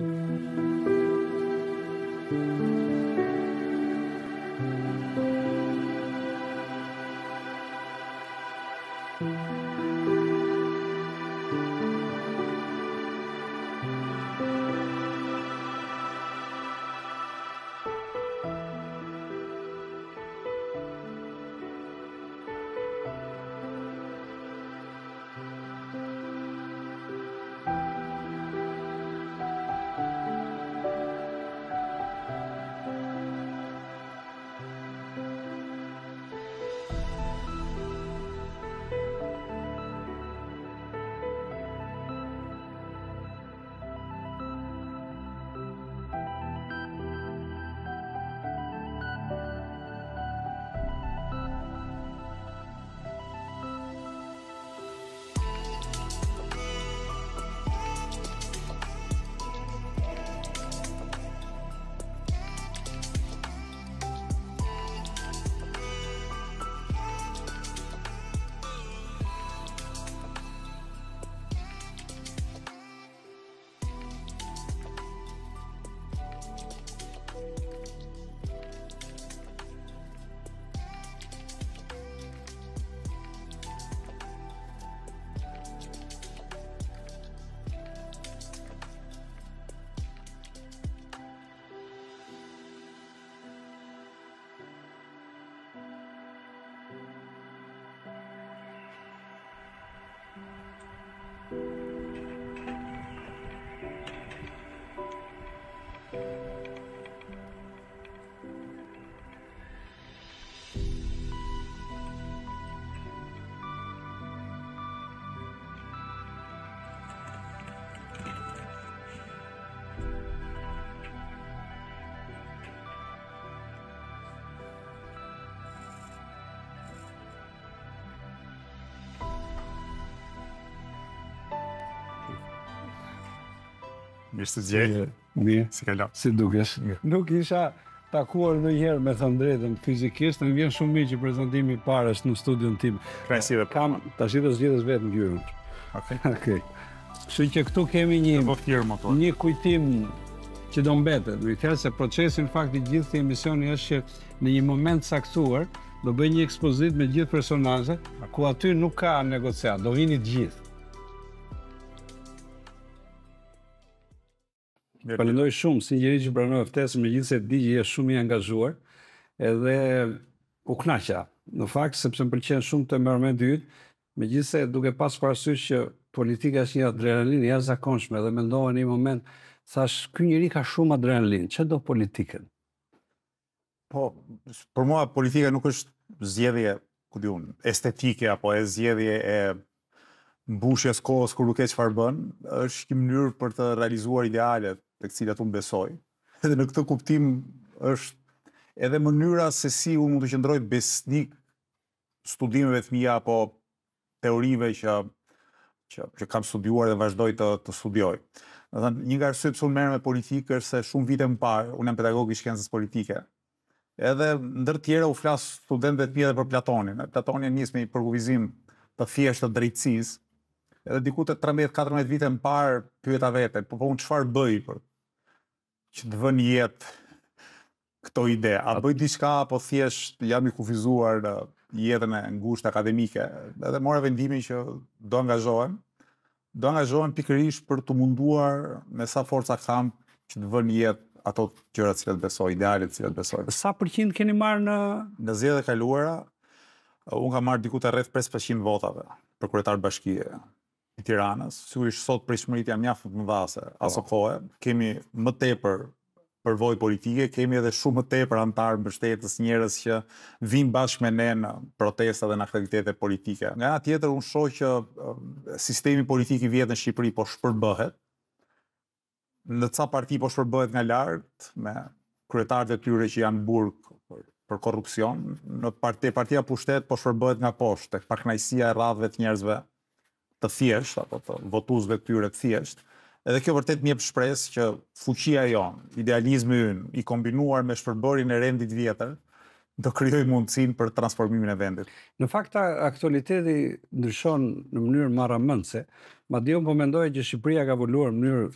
Mirë se zgjej. Mirë. Si ka lënë? Si dukesh? Nuk isha takuar ndonjëherë me thënë drejtën fizikisht, më vjen shumë mirë që prezantimi i parë është në studion tim. Kënaqësi dhe Kam tash do zgjedhësh vetë ngjyrën. Okej. Okej. Kështu që këtu kemi një kujtim që do mbetet. Do të thënë se procesi në fakt i gjithë emisioni është që në një moment saktuar do bëj një ekspozit me gjithë personazhet, ku aty nuk ka negociat, do vini të gjithë. Falenderoj shumë si njëri që pranoi ftesën, megjithëse di që je shumë i angazhuar, edhe u kënaqa. Në fakt sepse më pëlqen shumë të merr me ty, megjithëse duke pas parasysh që politika është një adrenalinë jashtëzakonshme dhe mendova në një moment, thash, ky njeri ka shumë adrenalinë, çfarë do politikën? Po, për mua politika nuk është zgjedhje, ku diun, estetike apo e zgjedhje e mbushjes kohës kur nuk e çfarë bën, është një mënyrë për të realizuar idealet tek cilat unë besoj. Edhe në këtë kuptim është edhe mënyra se si unë mund të qëndroj besnik studimeve të mia apo teorive që kam studiuar dhe vazhdoj të studioj. Do thënë, një nga arsyet pse unë merrem me politikë është se shumë vite më parë, unë jam pedagog i shkencës politike. Edhe ndër tjera u flas studentëve të mi edhe për Platonin. Platoni nis me një përkufizim të thjeshtë të drejtësisë. Edhe diku te 13-14 vite më parë pyeta veten, po unë çfarë bëj për që të vën jetë këto ide? A bëj diçka apo thjesht jam i kufizuar në jetën e ngushtë akademike? Edhe mora vendimin që do angazhohem pikërisht për të munduar me sa forca kam që të vën jetë ato gjërat që besoj, idealet që besoj. Sa përqind keni marrë në zgjedhjet e kaluara? Unë kam marrë diku te rreth 5% votave për kryetar bashkie i Tiranës. Sigurisht sot pritshmëritë janë mjaft më dhase. Aso kohë kemi më tepër përvojë politike, kemi edhe shumë më tepër antarë mbështetës, njerëz që vinë bashkë me ne në protesta dhe në aktivitete politike. Nga ana tjetër, unë shoh që sistemi politik i vjetë në Shqipëri po shpërbëhet. Në ca parti po shpërbëhet nga lart, me kryetarët e tyre që janë burg për korrupsion. Në partia pushtet po shpërbëhet nga poshtë, tek pakënaqësia e rradhëve të njerëzve të thjeshtë apo të votuesve të tyre të thjeshtë. Edhe kjo vërtet më jep shpresë që fuqia jonë, idealizmi ynë, i kombinuar me shpërbërjen e rendit vjetër, do krijojë mundësinë për transformimin e vendit. Në fakt, aktualiteti ndryshon në mënyrë marramëndse, madje unë po mendoj që Shqipëria ka evoluar në mënyrë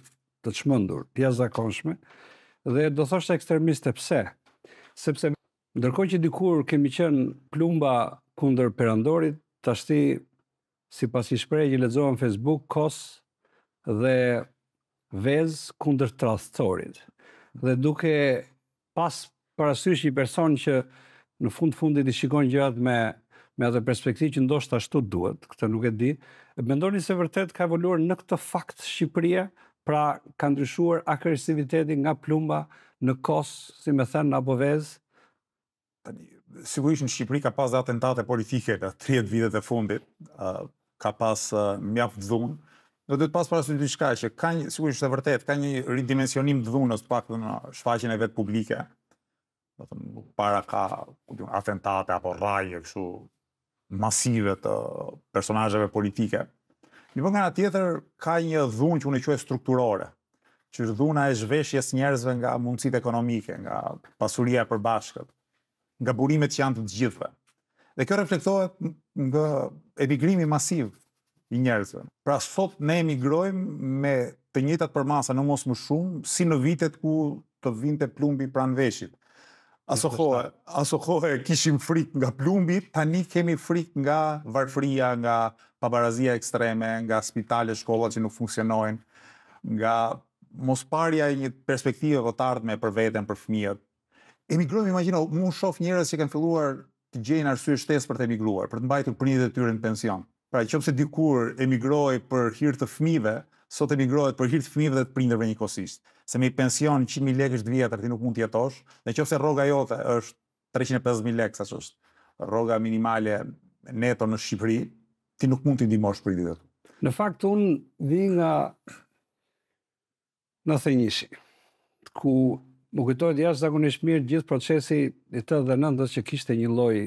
të çmendur, të jashtëzakonshme, dhe do thoshte ekstremiste pse? Sepse ndërkohë që dikur kemi qenë plumba kundër perandorit, tashti sipas një shprehje që lexova në Facebook, kos dhe vez kundër tradhtorit. Dhe duke pas parasysh një person që në fundit i shikon gjërat me atë perspektivë që ndoshta ashtu duhet, këtë nuk e di, mendoni se vërtet ka evoluar në këtë fakt Shqipëria, pra ka ndryshuar agresiviteti nga plumba në kos, si me thënë, apo vez? Sigurisht në Shqipëri ka pas dhe atentate politike në 30 vitet e fundit, ka pas mjaft dhunë. Do të pas parasysh diçka që ka një, sigurisht është e vërtet, ka një ridimensionim të dhunës pak në shfaqjen e vet publike. Do të thënë para ka atentate apo rraje kështu masive të personazheve politike. Një nga ana tjetër ka një dhunë që unë e quaj strukturore, që është dhuna e zhveshjes njerëzve nga mundësitë ekonomike, nga pasuria e përbashkët, nga burimet që janë të gjithëve. Dhe kjo reflektohet nga emigrimi masiv i njerëzve. Pra sot ne emigrojmë me të njëjtat përmasa, në mos më shumë, si në vitet ku të vinte plumbi pranë veshit. Aso kohë kishim frikë nga plumbi, tani kemi frikë nga varfëria, nga pabarazia ekstreme, nga spitale, shkollat që nuk funksionojnë, nga mosparja e një perspektive votardhme për veten, për fëmijët. Emigrojmë, imagjino, unë shoh njerëz që kanë filluar të gjejnë arsye shtesë për të emigruar, për të mbajtur prindërit e tyre në pension. Pra, nëse dikur emigroi për hir të fëmijëve, sot emigrohet për hir të fëmijëve dhe të prindërve njëkohësisht. Se me pension 100.000 lekë është vjetër, ti nuk mund të jetosh, dhe nëse rroga jote është 350.000 lekë, sa është rroga minimale neto në Shqipëri, ti nuk mund të ndihmosh prindërit. Në fakt unë vi nga 91-shi, ku më kujtohet jashtëzakonisht mirë gjithë procesi i 89-s që kishte një lloj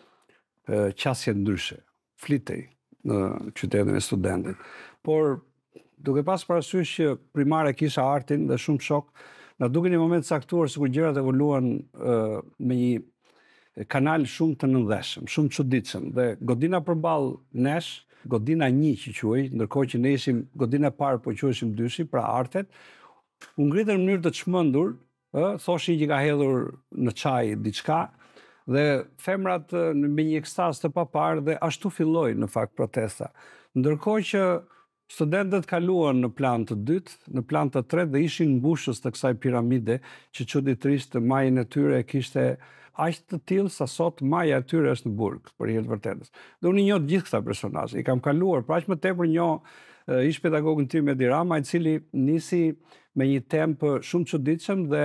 qasje ndryshe, flitej në qytetin e studentit. Por duke pas parasysh që primare kisha artin dhe shumë shok, na duke një moment caktuar sikur gjërat evoluan me një kanal shumë të nëndheshëm, shumë çuditshëm, dhe godina përballë nesh, godina 1 që quhej, ndërkohë që ne ishim godina e parë po quheshim dyshi, pra artet, u ngritën në mënyrë të çmendur, thoshin që ka hedhur në çaj diçka, dhe femrat me një ekstaz të papar, dhe ashtu filloi në fakt protesta. Ndërkohë që studentët kaluan në plan të dytë, në plan të tretë dhe ishin mbushës të kësaj piramide që çuditërisht majën e tyre kishte aq të tillë sa sot maja e tyre është në burg, për hir të vërtetës. Dhe unë i njoh gjithë këta personazhe, i kam kaluar, pra aq më tepër njoh ish pedagogun tim Edi Rama, i cili nisi me një temp shumë çuditshëm dhe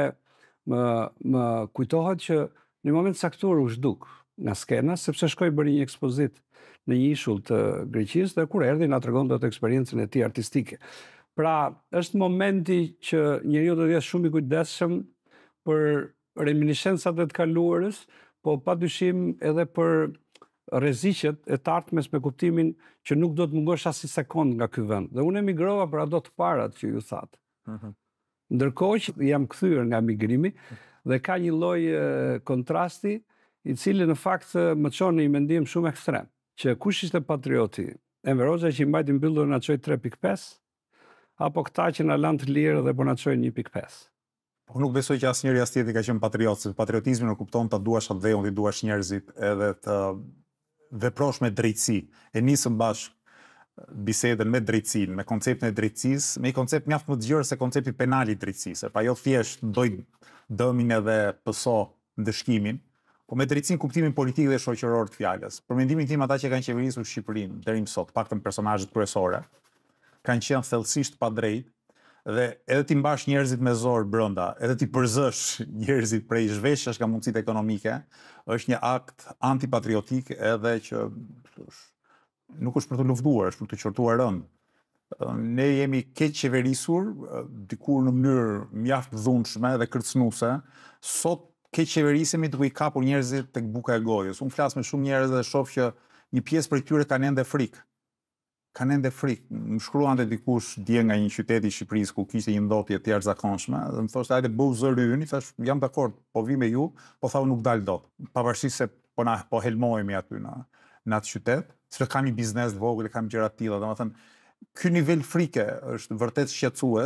më kujtohet që në një moment caktuar u zhduk nga skena, sepse shkoi bëri një ekspozit në një ishull të Greqisë dhe kur erdhi na tregonte atë eksperiencën e tij artistike. Pra, është momenti që njeriu do të jetë shumë i kujdesshëm për reminiscencat e të kaluarës, po padyshim edhe për rreziqet e të ardhmes me kuptimin që nuk do të mungosh as një sekond nga ky vend. Dhe unë emigrova për ato të parat që ju thatë. Ndërkohë që jam kthyer nga migrimi dhe ka një lloj kontrasti i cili në fakt më çon në një mendim shumë ekstrem, që kush ishte patrioti? Enver Hoxha që i mbajti mbyllur na çoi 3.5, apo këta që na lanë të lirë dhe po na çojnë 1.5? Unë nuk besoj që asnjëri as tjetri ka qenë patriot, sepse patriotizmi nuk kupton ta duash atë dheun, ti duash njerëzit edhe të veprosh me drejtësi. E nisëm bashkë bisedën me drejtësinë, me konceptin e drejtësisë, me një koncept mjaft më të gjerë se koncepti penal i drejtësisë. Pra jo thjesht doj dëmin edhe pëso ndëshkimin, po me drejtësinë kuptimin politik dhe shoqëror të fjalës. Për mendimin tim, ata që kanë qeverisur Shqipërinë deri më sot, paktën personazhet kryesore, kanë qenë thellësisht pa drejtë, dhe edhe ti mbash njerëzit me zor brenda, edhe ti përzësh njerëzit prej zhveshjesh nga mundësitë ekonomike, është një akt antipatriotik edhe që nuk është për të luftuar, është për të qortuar rënd. Ne jemi keq qeverisur, dikur në mënyrë mjaft dhunshme dhe kërcënuese, sot keq qeverisemi duke i kapur njerëzit tek buka e gojës. Unë flas me shumë njerëz dhe shoh që një pjesë prej tyre kanë ende frikë. Kanë ende frikë. Më shkruante dikush dje nga një qytet i Shqipërisë ku kishte një ndotje të jashtëzakonshme, dhe më thoshte hajde bëu zëri ynë, thash jam dakord, po vi me ju, po thau nuk dal dot. Pavarësisht se po helmohemi aty në atë qytet, sepse kam një biznes të vogël, kam gjëra të tilla, domethënë ky nivel frike është vërtet shqetësues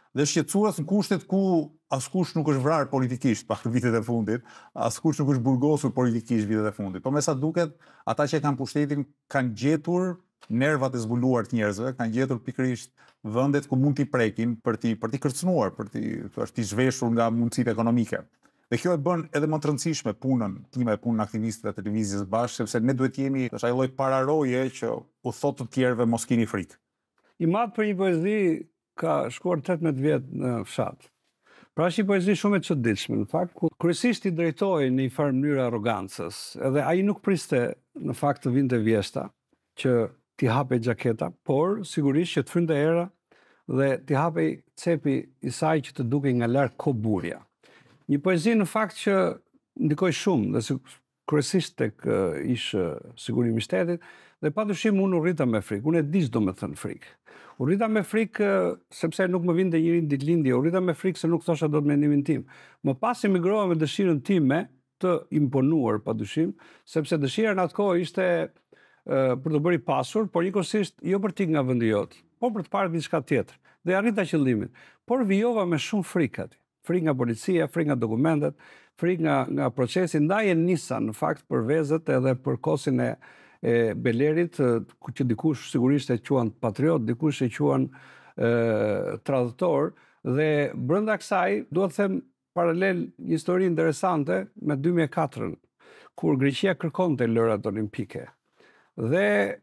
dhe shqetësues në kushtet ku askush nuk është vrarë politikisht pak vitet e fundit, askush nuk është burgosur politikisht vitet e fundit. Po me sa duket, ata që kanë pushtetin kanë gjetur nervat e zbuluar të njerëzve, kanë gjetur pikërisht vendet ku mund t'i prekin për t'i kërcënuar, për t'i zhveshur nga mundësitë ekonomike. Dhe kjo e bën edhe më të rëndësishme punën e aktivistëve të televizijës bashkë, sepse ne duhet jemi është ai lloj pararoje që u thot të tjerëve mos keni frikë. I madh për një poezi ka shkuar 18 vjet në fshat. Pra është një poezi shumë e çuditshme, në fakt, ku kryesisht i drejtohej në një farë mënyrë arrogancës, edhe ai nuk priste në fakt të vinte vjeshta që t'i hape xhaketa, por sigurisht që të frynte era dhe t'i hapej cepi i saj që të dukej nga larg koburja. Një poezi në fakt që ndikoi shumë dhe kryesisht tek ish sigurimi i shtetit dhe padyshim unë u rrita me frikë. Unë e di ç'do të thënë frikë. U rrita me frikë sepse nuk më vinte njëri ditëlindje, u rrita me frikë se nuk thosha dot mendimin tim. Më pas emigrova me dëshirën time të imponuar padyshim, sepse dëshira në atë kohë ishte për të bërë i pasur, por njëkohësisht jo për t'ik nga vendi jot, por për të parë diçka tjetër. Dhe arrita qëllimin. Por vijova me shumë frikë aty. Frikë nga policia, frikë nga dokumentet, frikë nga procesi, ndaj e nisa në fakt për vezët edhe për kosin e Belerit, që dikush sigurisht e quan patriot, dikush e quan tradhtor, dhe brenda kësaj duhet të them paralel një histori interesante me 2004-ën, kur Greqia kërkonte lërat olimpike. Dhe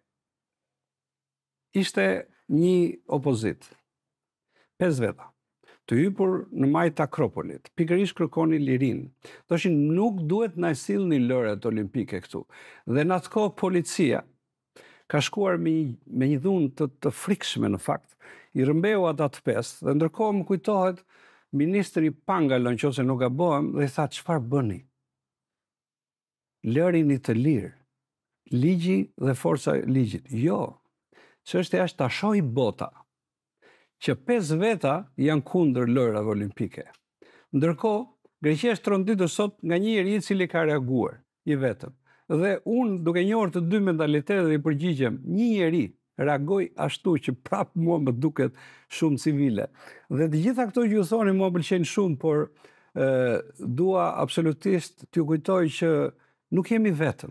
ishte një opozit, 5 veta, të hypur në majtë Akropolit, pikërisht kërkoni lirinë. Thoshin nuk duhet na sillni lërat olimpike këtu. Dhe në atë kohë policia ka shkuar me një dhunë të frikshme në fakt, i rëmbeu ata të 5, dhe ndërkohë më kujtohet ministri Pangalo, nëse nuk gabohem, dhe i tha çfarë bëni? Lërini të lirë, ligji dhe forca e ligjit. Jo, çështja është ta shohë bota që 5 veta janë kundër lërave olimpike. Ndërkohë, Greqia është tronditur sot nga një njeri i cili ka reaguar, i vetëm. Dhe unë, duke njohur të dy mentalitetet dhe i përgjigjem, një njeri reagoi ashtu që prapë mua më duket shumë civile. Dhe të gjitha këto që ju thoni mua pëlqejnë shumë, por dua absolutisht t'ju kujtoj që nuk jemi vetëm.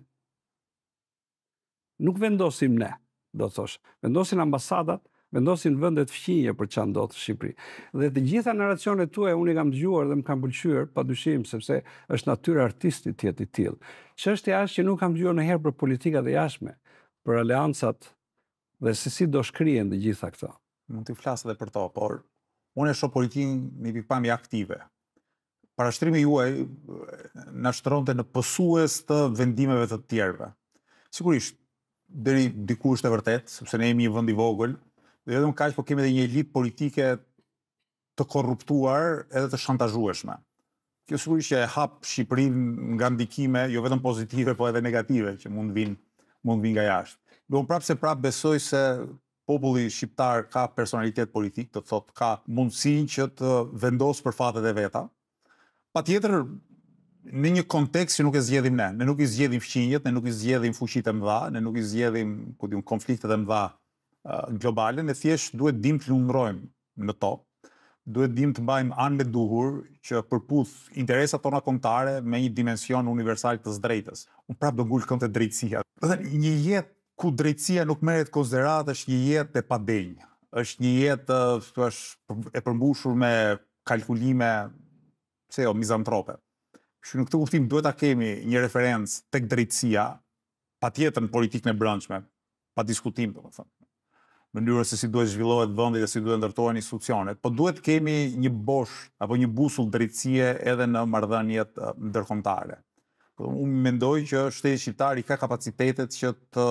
Nuk vendosim ne, do thosh. Vendosin ambasadat, vendosin vendet fqinje për çfarë ndodh në Shqipëri. Dhe të gjitha narracionet tuaja unë i kam dëgjuar dhe më kanë pëlqyer, padyshim, sepse është natyra artistit të jetë i tillë. Çështja është që nuk kam dëgjuar ndonjëherë për politikat e jashtme, për aleancat dhe se si do shkrihen të gjitha këto. Mund të flas edhe për to, por unë e shoh politikën në një pikpamje aktive. Parashtrimi juaj na shtronte në pësues të vendimeve të tjerëve. Sigurisht, deri diku është e vërtet, sepse ne jemi një vend i vogël, dhe vetëm kaq, po kemi edhe një elitë politike të korruptuar edhe të shantazhueshme. Kjo sigurisht që e hap Shqipërinë nga ndikime, jo vetëm pozitive, po edhe negative, që mund vinë nga jashtë. Do unë prapë se prapë besoj se populli shqiptar ka personalitet politik, të thotë ka mundësinë që të vendosë për fatet e veta. Patjetër, në një kontekst që nuk e zgjedhim ne. Ne nuk i zgjedhim fqinjet, ne nuk i zgjedhim fuqitë e mëdha, ne nuk i zgjedhim konfliktet e mëdha globale, ne thjesht duhet dim të lundrojmë në to. Duhet dim të mbajmë anë me duhur që përputh interesat tona kombëtare me një dimension universal të së drejtës. Unë prapë do ngul kënd te drejtësia. Një jetë ku drejtësia nuk merret konsiderat është një jetë e padenjë. Është një jetë e përmbushur me kalkulime mizantrope. Që në këtë kuptim duhet ta kemi një referencë tek drejtësia, patjetër në politikën e brendshme, pa diskutim, domethënë. Mënyrën se si duhet zhvillohet vendi dhe si duhet ndërtohen institucionet, po duhet kemi një bosh apo një busull drejtësie edhe në marrëdhëniet ndërkombëtare. Unë mendoj që shteti shqiptar i ka kapacitetet që të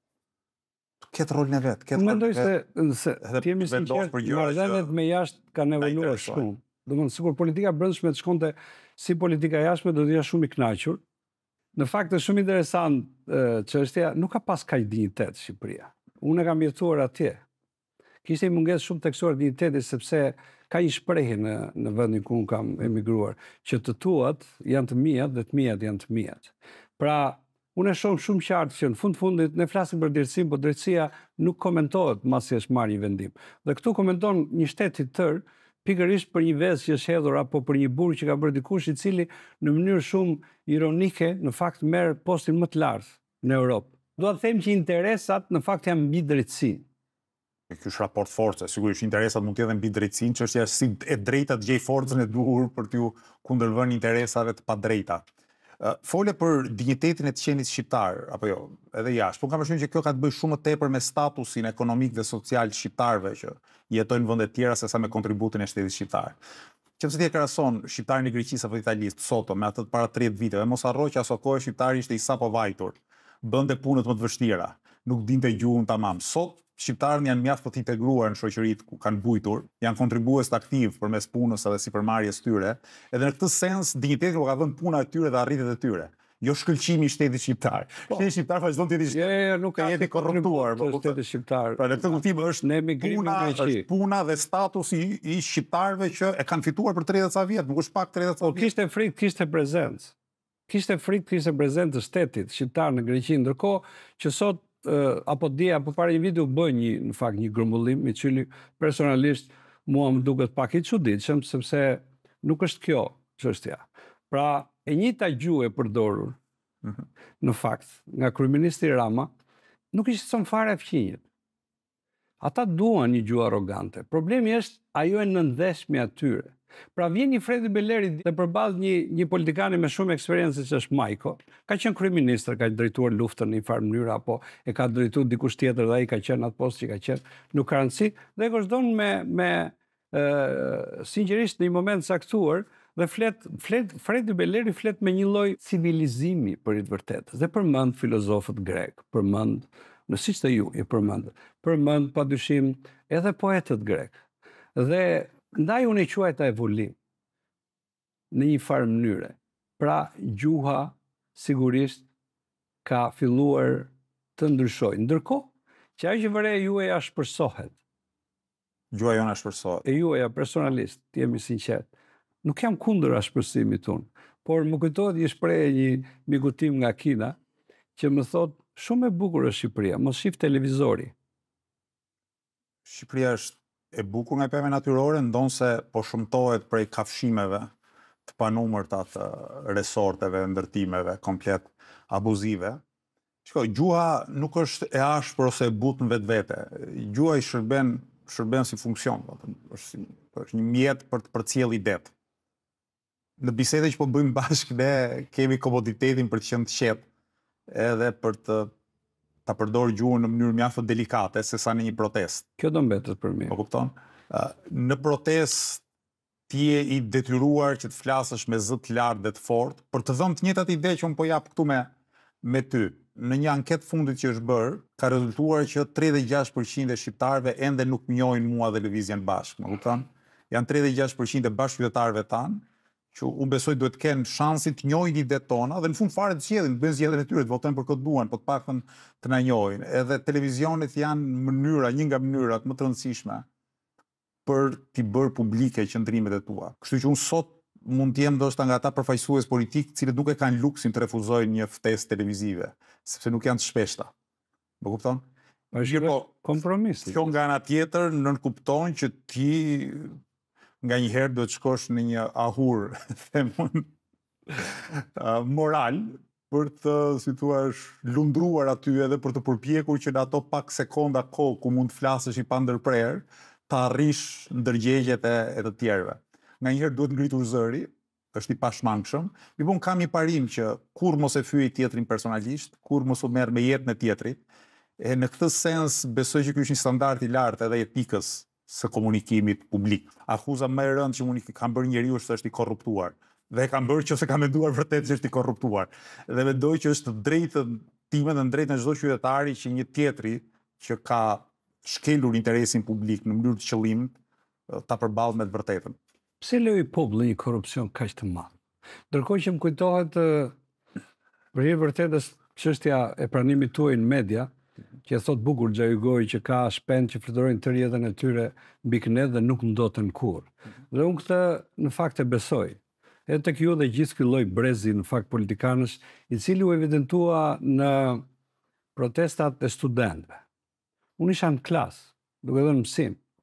ketë rolin e vet. Unë mendoj se të jemi sinqert, marrëdhëniet me jashtë kanë evoluar shumë. Domethënë, sikur politika brendshme të shkonte si politika jashtme, do të jesh shumë i kënaqur. Në fakt është shumë interesant çështja, nuk ka pas kaq dinjitet Shqipëria. Unë e kam jetuar atje. Kishte një mungesë shumë teksuar dinjiteti, sepse ka një shprehje në vendin ku unë kam emigruar, që të tuat janë të mijat dhe të mijat janë të mijat. Pra, unë e shoh shumë qartë që në fundit ne flasim për drejtësinë, por drejtësia nuk komentohet mbasi është marrë një vendim. Dhe këtu komenton një shtet i tërë pikërisht për një vezë që është hedhur apo për një burg që ka bërë dikush i cili në mënyrë shumë ironike në fakt merr postin më të lartë në Europë. Dua të them që interesat në fakt janë mbi drejtësi. Ky është raport force, sigurisht interesat mund të jenë mbi drejtësinë, çështja është si e drejta të gjej forcën e duhur për t'ju kundërvënë interesave të padrejta. Fole për dinjitetin e të qenit shqiptar, apo jo, edhe jashtë. Po kam përshtypjen që kjo ka të bëjë shumë më tepër me statusin ekonomik dhe social të shqiptarëve që jetojnë në vende të tjera sesa me kontributin e shtetit shqiptar. Qëse ti e krahason shqiptarin e Greqisë apo italisë sot me atë të para 30 viteve, mos harro që aso kohë shqiptari ishte i sapovajtur, bënte punët më të vështira, nuk dinte gjuhën tamam. Sot shqiptarët janë mjaft të integruar në shoqëritë ku kanë bujtur, janë kontribues aktiv përmes punës edhe sipërmarrjes tyre, edhe në këtë sens dinjiteti u ka dhënë puna e tyre dhe arritjet e tyre. Jo shkëlqimi i shtetit shqiptar. Shteti shqiptar vazhdon të jetë nuk ka jetë korruptuar, po shteti shqiptar. Pra në këtë kuptim është puna dhe statusi i shqiptarëve që e kanë fituar për 30 ca vjet, nuk është pak 30 ca vjet. Kishte frikë, kishte prezencë. Kishte frikë, kishte prezencë të shtetit shqiptar në Greqi, ndërkohë që sot apo dje apo para një viti u bë në fakt një grumbullim i cili personalisht mua më duket pak i çuditshëm sepse nuk është kjo çështja. Pra e njëjta gjuhë e përdorur në fakt nga kryeministri Rama nuk i shqetëson fare fqinjët. Ata duan një gjuhë arrogante. Problemi është ajo e nëndeshmja atyre. Pra vjen një Fredi Beleri dhe përballë një politikani me shumë eksperiencë që është Majko, ka qenë kryeministër, ka drejtuar luftën në një farë mënyrë apo e ka drejtuar dikush tjetër dhe ai ka qenë atë postë që ka qenë, nuk ka rëndësi, dhe e vazhdon me sinqerisht në një moment caktuar dhe Fredi Beleri flet me një lloj civilizimi për i të vërtetës dhe përmend filozofët grek, përmend në siç të ju e përmend padyshim edhe poetët grek. Dhe ndaj unë e quajta evolim në një farë mënyre. Pra gjuha sigurisht ka filluar të ndryshojë. Ndërkohë që ajo që vëre juaja shpërsohet. Gjuha jona shpërsohet. E juaja personalisht, jemi sinqert. Nuk jam kundër shpërsimit unë, por më kujtohet një shprehje një miku tim nga Kina që më thot shumë e bukur është Shqipëria, mos shif televizori. Shqipëria është e bukur nga peme natyrore, ndonse po shëmtohet prej kafshimeve të panumërta të resorteve, ndërtimeve komplet abuzive. Shikoj, gjuha nuk është e ashpër ose e butë në vetvete. Gjuha i shërben si funksion, është një mjet për të përcjell idet. Në bisedë që po bëjmë bashkë ne kemi komoditetin për të qenë të qetë, edhe për ta përdor gjuhën në mënyrë mjaft delikate sesa në një protestë. Kjo do mbetet për mirë. Po kupton? Në protestë ti je i detyruar që të flasësh me zë të lartë dhe të fortë për të dhënë të njëjtat ide që unë po jap këtu me ty. Në një anketë fundit që është bërë, ka rezultuar që 36% e shqiptarëve ende nuk njohin mua dhe lëvizjen bashkë, më kupton? Janë 36% e bashkëqytetarëve tanë që unë besoj duhet të kenë shansin të njohin idetë tona dhe në fund fare të zgjedhin, të bëjnë zgjedhjen e tyre, të votojnë për këtë duan, po të paktën të na njohin. Edhe televizionet janë një nga mënyrat më të rëndësishme për t'i bërë publike qëndrimet e tua. Kështu që unë sot mund të jem ndoshta nga ata përfaqësues politik, cilët nuk e kanë luksin të refuzojnë një ftesë televizive, sepse nuk janë të shpeshta. Më kupton? Është kompromis. Kjo nga ana tjetër nënkupton që ti nga një herë duhet shkosh në një ahur moral për të, si thua, lundruar aty edhe për të përpjekur që në ato pak sekonda kohë ku mund të flasësh i pandërprer, të arrish ndërgjegjet e të tjerëve. Nga një herë duhet ngritur zëri, është i pashmangshëm. Unë kam një parim që kur mos e fyej tjetrin personalisht, kur mos u merr me jetën e tjetrit, e në këtë sens besoj që ky është një standard i lartë edhe etikës së komunikimit publik. Akuza më e rëndë që kam bërë njeriu është i korruptuar. Dhe kam bërë që se kam menduar vërtet që është i korruptuar. Dhe mendoj që është drejtën time dhe drejtën e çdo qytetari që një tjetri që ka shkelur interesin publik në mënyrë të qëllimit ta përballë me të vërtetën. Pse lejoi populli një korrupsion kaq të madh? Ndërkohë që më kujtohet për hir vërtetës çështja e pranimit tuaj në media, që e thot bukur Xhaigoj që ka shpend që fluturojnë të jetën e tyre mbi kënet dhe nuk ndoten kurrë. Dhe unë këtë në fakt e besoj. Edhe tek ju dhe gjithë ky lloj brezi në fakt politikanësh, i cili u evidentua në protestat e studentëve. Unë isha në klasë, duke dhënë mësim.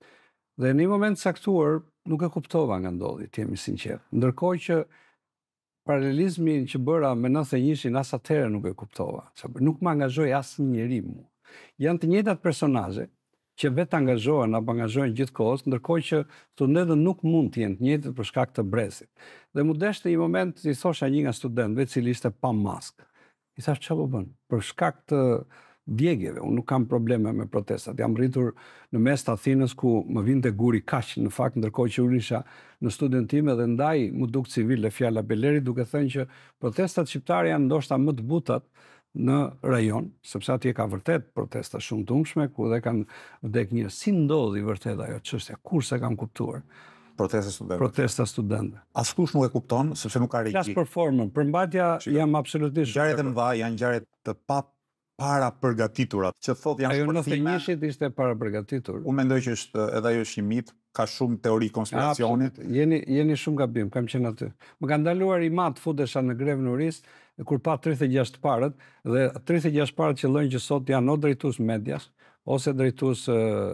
Dhe në një moment caktuar nuk e kuptova nga ndodhi, të jemi sinqert. Ndërkohë që paralelizmin që bëra me 91-shin as atëherë nuk e kuptova. Nuk më angazhoi asnjë njeri mua. Janë të njëjtat personazhe që vetë angazhohen apo angazhohen gjithkohës, ndërkohë që studentët nuk mund të jenë të njëjtët për shkak të brezit. Dhe mu deshte një moment i thosha një nga studentëve i cili ishte pa maskë. I thash çfarë po bën? Për shkak të djegjeve, unë nuk kam probleme me protestat. Jam rritur në mes të Athinës ku më vinte guri kaq, në fakt, ndërkohë që unë isha në studion time dhe ndaj mu duk civile fjala Beleri, duke thënë që protestat shqiptare janë ndoshta më të butat në rajon, sepse atje ka vërtet protesta shumë të umshme, ku dhe kanë vdek njerëz. Si ndodhi vërtet ajo çështje? Kurse kam kuptuar. Protesta studentëve. Askush nuk e kupton, sepse nuk ka regji. Flas për formën, përmbajtja jam absolutisht. Ngjarjet e mëdha janë ngjarje të para përgatitura, që thotë janë shpërthime. Ajo 91-shit ishte para përgatitur. Unë mendoj që edhe ajo është një mit, ka shumë teori konspiracioni. Jeni shumë gabim, kam qenë aty. Më ka ndaluar i mat futesha në grevë në Uris, kur pa 36 parët, dhe 36 parët që llojnë që sot janë o drejtues medias, ose drejtues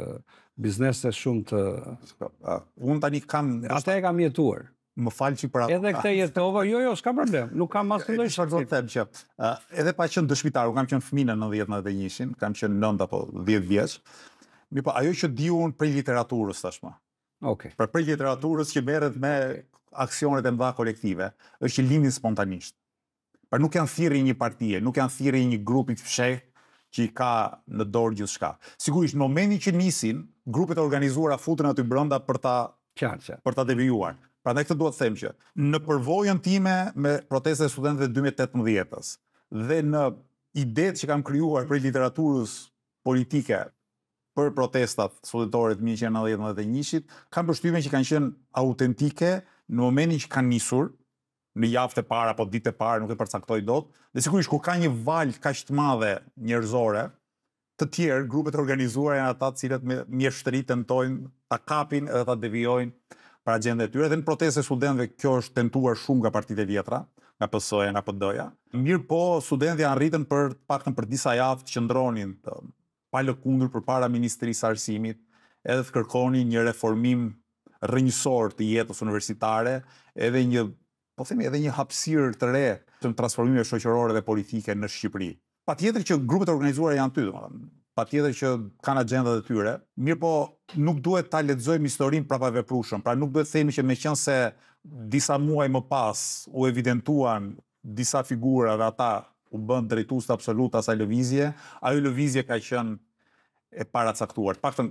biznese shumë të... Unë tani kam... Ata e kam jetuar. Më falë që për ato... Edhe këte jetova, jo, s'ka problem, nuk kam asë të dojë shqiptim. Edhe pa qenë dëshmitar, kam qenë fëmijë në 91-shin, kam qenë 9 apo 10 vjeç. Mirë po, ajo që di unë prej literaturës tashmë. Okej. Prej literaturës që merret me aksionet e mëdha kolektive, është që lindin spontanisht. Pra nuk janë thirrje një partie, nuk janë thirrje një grupi të fshehtë që i ka në dorë gjithçka. Sigurisht në momentin që nisin, grupet e organizuara futen aty brenda për ta devijuar. Prandaj këtë duhet të them që në përvojën time me protestat e studentëve 2018-s dhe në idetë që kam krijuar për literaturës politike për protestat studentore të 1991-shit, kam përshtypjen që kanë qenë autentike në momentin që kanë nisur, në javët e para apo ditët e para, nuk e përcaktoj dot, dhe sigurisht kur ka një valë kaq të madhe njerëzore, të tjerë, grupet e organizuara janë ata të cilët me mjeshtri tentojnë ta kapin edhe ta devijojnë për agjendat e tyre. Dhe në protestet e studentëve kjo është tentuar shumë nga partitë e vjetra, nga PS-ja, nga PD-ja. Mirë po, studentët janë arritën për paktën për disa javë të qëndronin pa lëkundur përpara Ministrisë së Arsimit, edhe të kërkonin një reformim rrënjësor të jetës universitare, edhe një hapësirë të re të transformimeve shoqërore dhe politike në Shqipëri. Patjetër që grupet e organizuara janë aty, domethënë, patjetër që kanë agjendat e tyre, mirë po nuk duhet ta lexojmë historinë prapaveprueshëm. Pra nuk duhet të themi që meqense disa muaj më pas u evidentuan disa figura dhe ata u bën drejtues të absolut asaj lëvizje, ajo lëvizje ka qenë e paracaktuar. Paktën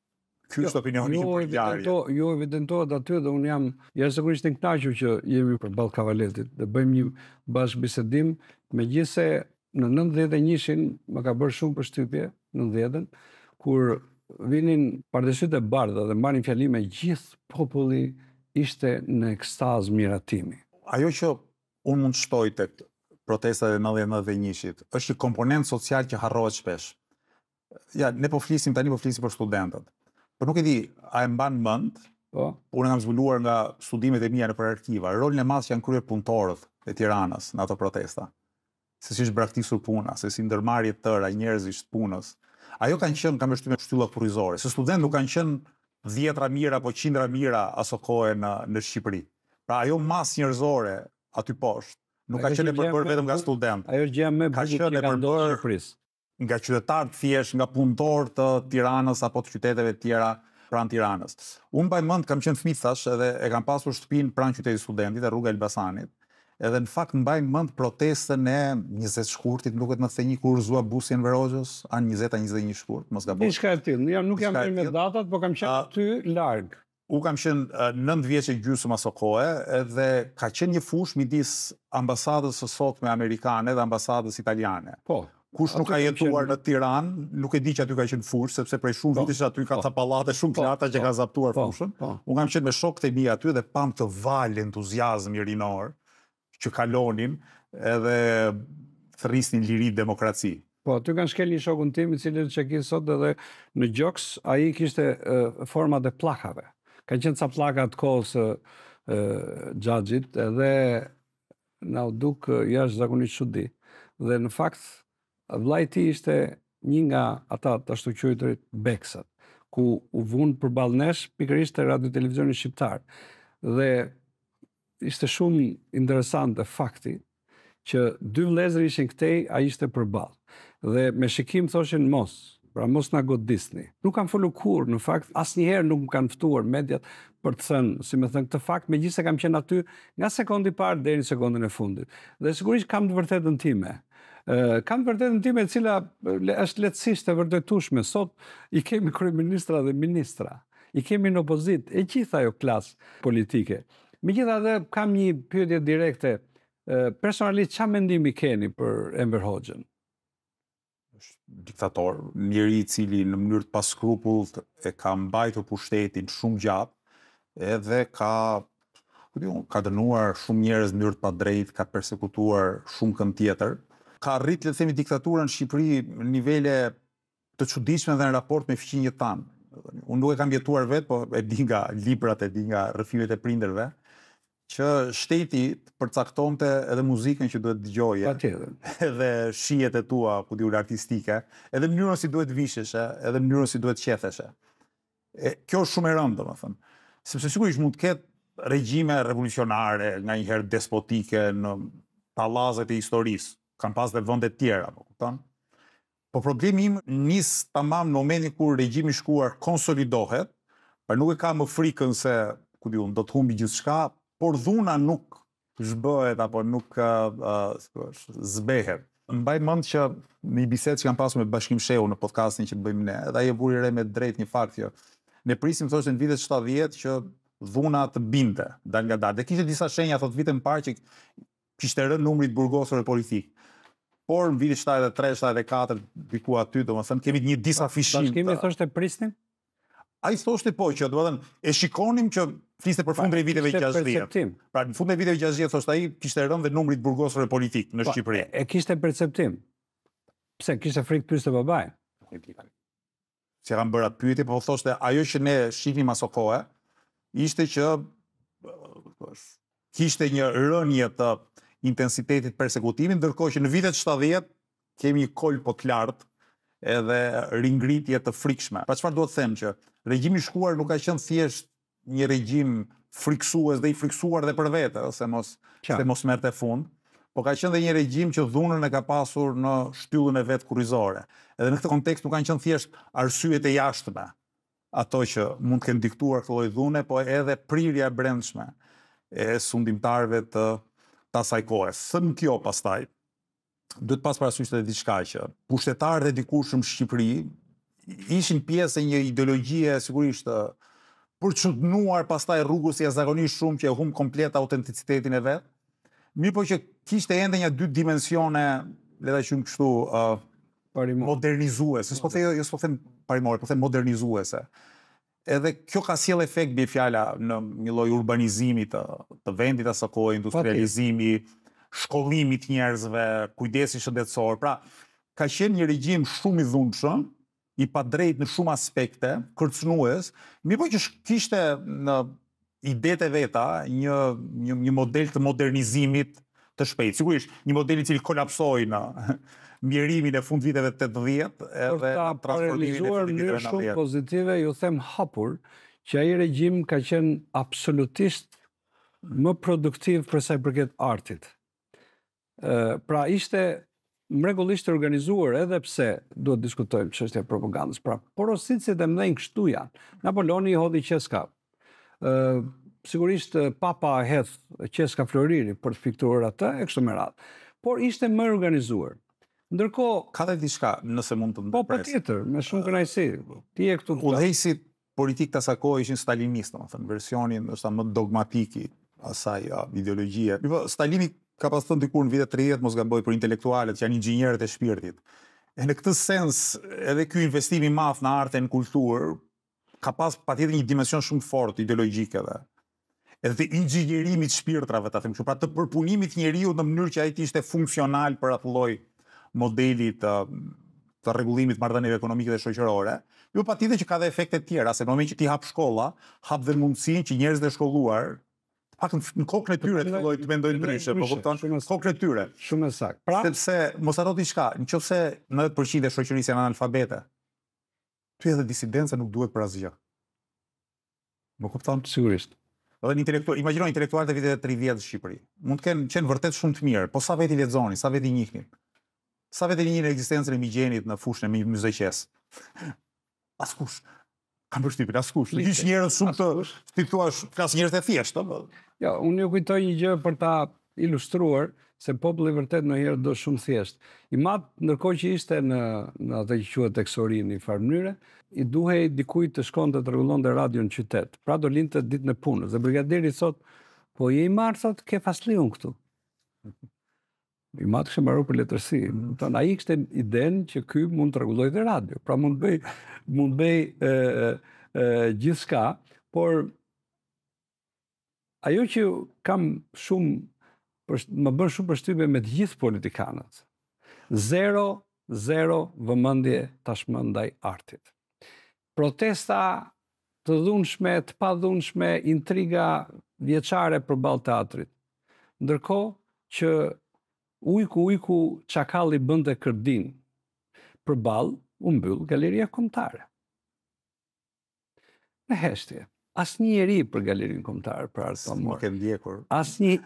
ky është opinioni im për ngjarjen. Jo evidentohet aty dhe unë jam jashtëzakonisht i kënaqur që jemi përballë Kavaletit dhe bëjmë një bashkëbisedim, megjithëse në 91-shin më ka bërë shumë përshtypje, 90-ën, kur vinin Martësyt e Bardha dhe marrin fjalime, gjithë populli ishte në ekstaz miratimi. Ajo që unë mund shtoj tek protestat e 91-shit është një komponent social që harrohet shpesh. Ja, ne po flisim për studentët. Por nuk e di, a e mban mend? Po. Unë kam zbuluar nga studimet e mia nëpër arkiva, rolin e madh që janë kryer punëtorët e Tiranës në ato protesta. Se si është braktisur puna, se si ndërmarrje tëra njerëzisht punës. Ajo kanë qenë, kam përshtypjen, shtylla kurrizore. Se studentë nuk kanë qenë 10 mira apo 100 mira aso kohë në Shqipëri. Pra ajo masë njerëzore aty poshtë nuk ka qenë përbërë vetëm nga studentë. Ajo gjë më e bukur që ka ndodhur në Shqipëri. Nga qytetarë të thjesht, nga punëtorë të Tiranës apo të qyteteve të tjera pranë Tiranës. Unë mbaj mend, kam qenë fëmijë thash, edhe e kam pasur shtëpinë pranë qytetit studentit, e rruga Elbasanit. Edhe në fakt mbaj mend protestën e 20 shkurtit, duket më thënë kur zua busi Enver Hoxhës, anë 20-21 shkurt, mos gaboj. Diçka e tillë. Nuk jam me datat, por kam qenë aty larg. U kam qenë 9 vjeç e gjysmë aso kohë, edhe ka qenë një fushë midis ambasadës së sotme amerikane dhe ambasadës italiane. Po. Kush nuk ka jetuar në Tiranë, nuk e di që aty ka qenë fushë, sepse prej shumë vitesh aty ka ca pallate shumë të larta që ka zaptuar fushën. Unë kam qenë me shokët e mi aty dhe pam të valë entuziazmi rinor që kalonin edhe thrisnin liri demokraci. Po, aty kanë shkel një shokun tim i cili që ki sot edhe në gjoks, ai kishte format e pllakave. Ka qenë ca pllaka të kohës xhaxhit edhe na u duk jashtëzakonisht çudi. Dhe në fakt vllai i tij ishte një nga ata të ashtu quajturit beksat. ku u vunë përballë nesh pikërisht te radio televizioni shqiptar. Dhe ishte shumë interesante fakti që dy vëllezër ishin këtej, ai ishte përballë. Dhe me shikim thoshin mos, pra mos na godisni. Nuk kam folur kurrë, në fakt asnjëherë nuk më kanë ftuar mediat për të thënë, si më thënë këtë fakt, megjithëse kam qenë aty nga sekundi i parë deri në sekondën e fundit. Dhe sigurisht kam të vërtetën time. Kam të vërtetën time e cila është lehtësisht e vërtetueshme. Sot i kemi kryeministra dhe ministra. I kemi në opozitë e gjithë ajo klasë politike. Megjithatë kam një pyetje direkte. Personalisht çfarë mendimi keni për Enver Hoxhën? Diktator, njeri i cili në mënyrë të paskrupull e ka mbajtur pushtetin shumë gjatë, edhe ka dënuar shumë njerëz në mënyrë të padrejtë, ka persekutuar shumë kënd tjetër. Ka arrit, le të themi, diktatura në Shqipëri në nivele të çuditshme dhe në raport me fqinjët tanë. Unë nuk e kam jetuar vetë, po e di nga librat, e di nga rrëfimet e prindërve, që shteti përcaktonte edhe muzikën që duhet dëgjoje, edhe shijet e tua, ku diun artistike, edhe mënyrën si duhet visheshe, edhe mënyrën si duhet qetheshe. Kjo është shumë e rëndë, domethënë. Sepse sigurisht mund të ketë regjime revolucionare, nganjëherë despotike në pallazet e historisë, kanë pas dhe vende të tjera, po kupton? Po problemi im nis tamam në momentin kur regjimi i shkuar konsolidohet, pra nuk e ka më frikën se, ku diun, do të humbi gjithçka, por dhuna nuk zhbëhet apo nuk zbehet. Mbaj mend që në një bisedë që kam pasur me Bashkim Shehu në podcastin që bëjmë ne, edhe ai e vuri re me drejt një fakt që ne prisim thoshte në vitet 70 që dhuna të binte dal nga dal. Dhe kishte disa shenja thot vitin e parë që kishte rënë numri i burgosëve politik. Por në vitin 73, 74 diku aty, domethënë kemi një disa fishim. Bashkimi thoshte prisnin? Ai thoshte po që domethënë e shikonim që fliste për fundin e viteve 60. Pra në fundin e viteve 60 thoshte ai kishte rënë dhe numri i burgosëve politik në Shqipëri. E kishte perceptim. Pse kishte frikë pyeste babai? Si kam bërë atë pyetje, po thoshte ajo që ne shihnim aso kohë ishte që kishte një rënje të intensitetit persekutimit, ndërkohë që në vitet 70 kemi një kol po të lartë edhe ringritje të frikshme. Pra çfarë duhet të them që regjimi i shkuar nuk ka qenë thjesht një regjim friksues dhe i friksuar dhe për vete, se mos merrte fund, po ka qenë dhe një regjim që dhunën e ka pasur në shtyllën e vet kurrizore. Edhe në këtë kontekst nuk kanë qenë thjesht arsyet e jashtme ato që mund të kenë diktuar këtë lloj dhune, po edhe prirja e brendshme e sundimtarëve të asaj kohe. Thënë kjo pastaj, duhet pas parasysh edhe diçka që pushtetarët e dikurshëm në Shqipëri ishin pjesë e një ideologjie sigurisht përçudnuar pastaj rrugës e zakonisht shumë që e humb komplet autenticitetin e vet. Mirë po që kishte ende një dy dimensione, le ta quajmë kështu, modernizuese. S'po them parimore, po them modernizuese. Edhe kjo ka sjell efekt mbi fjala në një lloj urbanizimi të vendit asaj kohe, industrializimi, shkollimi të njerëzve, kujdesi shëndetësor. Pra, ka qenë një regjim shumë i dhunshëm, i padrejtë në shumë aspekte, kërcënues, mirë po që kishte në idetë e veta një model të modernizimit të shpejtë. Sigurisht, një model i cili kolapsoi në mjerimin e fund viteve 80 edhe transformimin e fundit viteve 90. Shumë pozitive, ju them hapur, që ai regjim ka qenë absolutisht më produktiv për sa i përket artit. Pra ishte mrekullisht organizuar, edhe pse duhet diskutojmë çështja e propagandës. Pra, porositësit e mëdhenj kështu janë. Napoleoni i hodhi qeska. Sigurisht papa hedh qeska Floriri për të fiktuar atë e kështu me radhë. Por ishte më organizuar. Ndërkohë ka dhe diçka nëse mund të po patjetër, me shumë kënaqësi. Ti je këtu. Udhëheqësit politik të asaj kohe ishin stalinistë, domethënë versionin është më dogmatik i asaj ideologjie. Stalini ka pas thënë dikur në vitet 30, mos gaboj, për intelektualët që janë inxhinierët e shpirtit. E në këtë sens, edhe ky investim i madh në art e në kulturë ka pas patjetër një dimension shumë fort ideologjik edhe të inxhinierimit shpirtrave, ta them kështu, pra të përpunimit njeriu në mënyrë që ai të ishte funksional për atë lloj modeli të rregullimit marrëdhënieve ekonomike dhe shoqërore. Jo patjetër që ka dhe efekte të tjera, se në moment që ti hap shkolla, hap dhe mundësinë që njerëzit e shkolluar pak në kokën e tyre të mendojnë ndryshe, po kupton? Në kokën e tyre. Shumë saktë. Pra, sepse mos harro diçka, nëse 90% e shoqërisë janë analfabete, Ty edhe disidenca nuk duhet për asgjë. Më kupton? Sigurisht. Edhe imagjino intelektualët e viteve 30 në Shqipëri. Mund të kenë qenë vërtet shumë të mirë, po sa veti lexonin, sa veti njihnin. Sa veti njihnin ekzistencën e Migjenit në fushën e Myzeqes. Askush. Kam përshtypjen askush. Hiç njerëz shumë të ti thua flas njerëz të thjeshtë, apo? Ja, unë ju kujtoj një gjë për ta ilustruar se populli vërtet ndonjëherë do shumë thjesht. I madh ndërkohë që ishte në atë që quhet teksorin në një farë mënyre, i duhej dikujt të shkonte të rregullonte radion në qytet. Pra do linte ditën e punës. Dhe brigaderi thot, po je i marr thot ke fasliun këtu. I madh kishte mbaruar për letërsi. Don ai kishte idenë që ky mund të rregullojë radio. Pra mund bëj gjithçka, por ajo që kam shumë më bën shumë përshtypje me të gjithë politikanët. Zero vëmendje tashmë ndaj artit. Protesta të dhunshme, të padhunshme, intriga vjeçare përballë teatrit. Ndërkohë që ujku Çakalli bënte kërdin, përballë u mbyll Galeria Kombëtare. Në heshtje. Asnjë njeri për galerinë kombëtare për art pamor. Nuk e ndjekur. Asnjë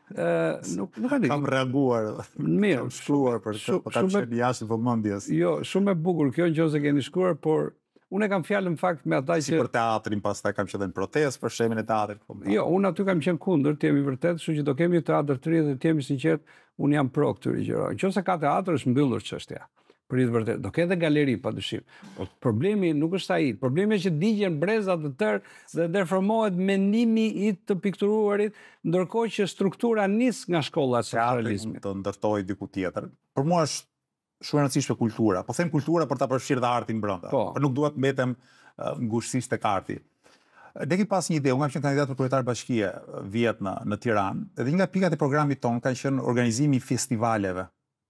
nuk e di. Kam reaguar. Mirë, Kam shkruar për këtë, po kam qenë jashtë vëmendjes. Jo, shumë e bukur kjo nëse keni shkruar, por unë kam fjalën në fakt me ata Si për teatrin, pastaj kam qenë në protestë për shemin e teatrit kombëtar. Jo, unë aty kam qenë kundër, të jemi vërtet, kështu që do kemi teatr të ri dhe të jemi sinqert, unë jam pro këtyre gjërave. Nëse ka teatr është mbyllur çështja. Për i të vërtet, do ketë galeri padyshim. Problemi nuk është ai, problemi është që digjen breza të tërë dhe deformohet mendimi i të pikturuarit, ndërkohë që struktura nis nga shkolla e socializmit. Të ndërtoj diku tjetër. Për mua është shumë e rëndësishme kultura. Po them kultura për ta përfshirë dhe artin brenda. Por nuk duhet mbetem ngushësisht tek arti. Ne kemi pas një ide, unë kam qenë kandidat për kryetar bashkie vjet në Tiranë, dhe një nga pikat e programit tonë kanë qenë organizimi i festivaleve.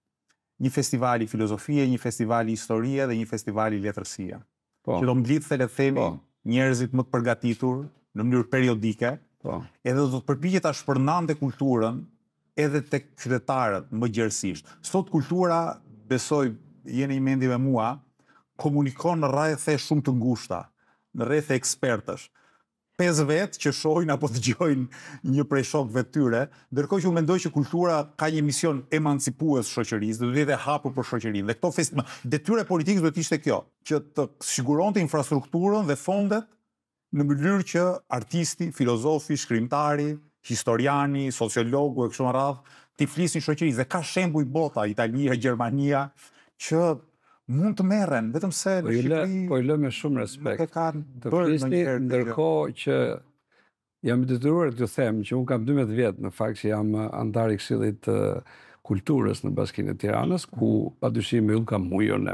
Një festivali filozofie, një festivali historie dhe një festivali letërsie. Që do mblidhte, le të themi, njerëzit më të përgatitur në mënyrë periodike, edhe do të përpiqet ta shpërndante kulturën edhe tek qytetarët më gjerësisht. Sot kultura, besoj, jeni i mendi me mua, komunikon në rrjethe shumë të ngushta, në rrjethe ekspertësh. 5 vetë që shohin apo dëgjojnë një prej shokëve të tyre, ndërkohë që unë mendoj që kultura ka një mision emancipues shoqërisë, dhe duhet jetë e hapur për shoqërinë. Dhe këto detyra politike duhet ishte kjo, që të siguronte infrastrukturën dhe fondet në mënyrë që artisti, filozofi, shkrimtari, historiani, sociologu e kështu me radhë të flisin shoqërisë. Dhe ka shembuj bota, Italia, Gjermania, që mund të merren, vetëm se në Shqipëri po i lë me shumë respekt. Nuk e kanë të flisni, ndërkohë që jam i detyruar t'ju them që unë kam 12 vjet në fakt që jam antar i Këshillit të Kulturës në Bashkinë e Tiranës, ku padyshim unë kam mujën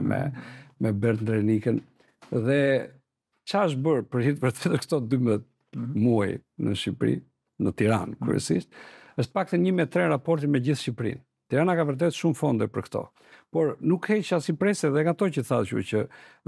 me Bert Drenikën, dhe çfarë është bërë për hir të këto 12 muaj në Shqipëri, në Tiranë kryesisht, është paktën 1 me 3 raporti me gjithë Shqipërinë. Tirana ka vërtet shumë fonde për këto. Por nuk heq as i presë dhe nga to që thashë që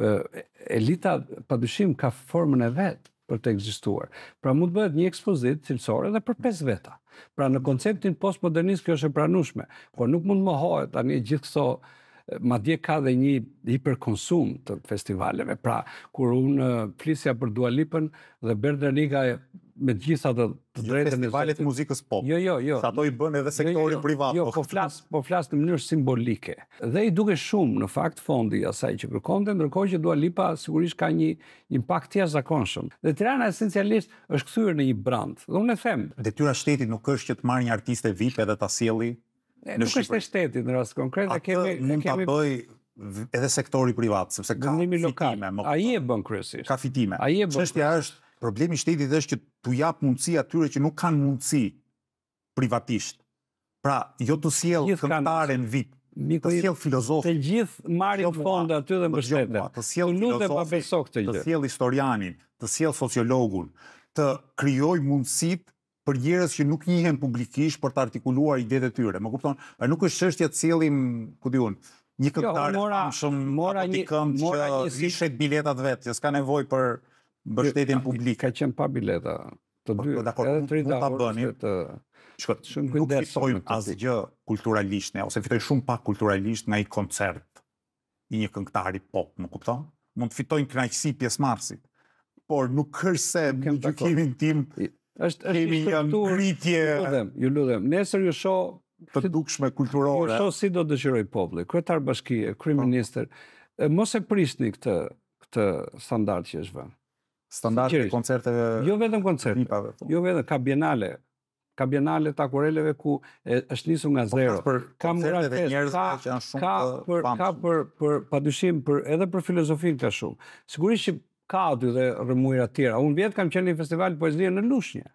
elita padyshim ka formën e vet për të ekzistuar. Pra mund të bëhet një ekspozitë cilësore edhe për 5 veta. Pra në konceptin postmodernist kjo është e pranueshme, por nuk mund mohohet tani gjithë këto, madje ka dhe një hiperkonsum të festivaleve. Pra kur unë flisja për Dua Lipën dhe Bert Drenika me gjitha të drejtën e festivalet muzikës pop. Jo. Sa ato i bën edhe sektori privat. Jo, po flas në mënyrë simbolike. Dhe i duke shumë në fakt fondi asaj që kërkonte, ndërkohë që Dua Lipa sigurisht ka një impakt jashtëzakonshëm. Dhe Tirana esencialisht është kthyer në një brand. Dhe unë e them, detyra shtetit nuk është që të marrë një artiste VIP edhe ta sjelli në Shqipëri. Nuk është e shtetit në rast konkret, mund ta bëj edhe sektori privat, sepse ka fitime. Ai e bën kryesisht. Ka fitime. Çështja është, problemi i shtetit është që t'u jap mundësi atyre që nuk kanë mundësi privatisht. Pra, jo të sjell këngëtaren VIP, të sjell filozof. Të gjithë marrin fonde aty dhe mbështeten. Të sjell filozofin, të sjell historianin, të sjell sociologun, të krijoj mundësitë për njerëz që nuk njihen publikisht për të artikuluar idetë e tyre. Më kupton? Nuk është çështje të sjellim, ku diun, një këngëtar apo një këngë që vishet biletat vet, që s'ka nevojë për mbështetjen publike. Ka qenë pa bileta të dy, edhe të rita nuk fitojnë asgjë kulturalisht, ose fitojnë shumë pak kulturalisht nga i koncert i një këngëtari pop, më kupton? mund të fitojnë kënaqësi pjesëmarrësit. Por nuk është se në gjykimin tim kemi një ngritje Ju lutem. Nesër ju shoh të dukshme ju kulturore. shoh si do dëshiroj populli, kryetar bashkie, kryeministër. Mos e prisni këtë standard që është vënë. Standardet e koncerteve Jo vetëm koncerte, vipave. jo vetëm ka bienale të akureleve ku është nisur nga zero. Për Ka mural koncertet e fest, njerëzve që janë shumë të ka famshëm. për padyshim edhe për filozofinë ka shumë. Sigurisht që ka aty dhe rrëmujra të tjera. Unë vjet kam qenë në festival poezie në Lushnjë,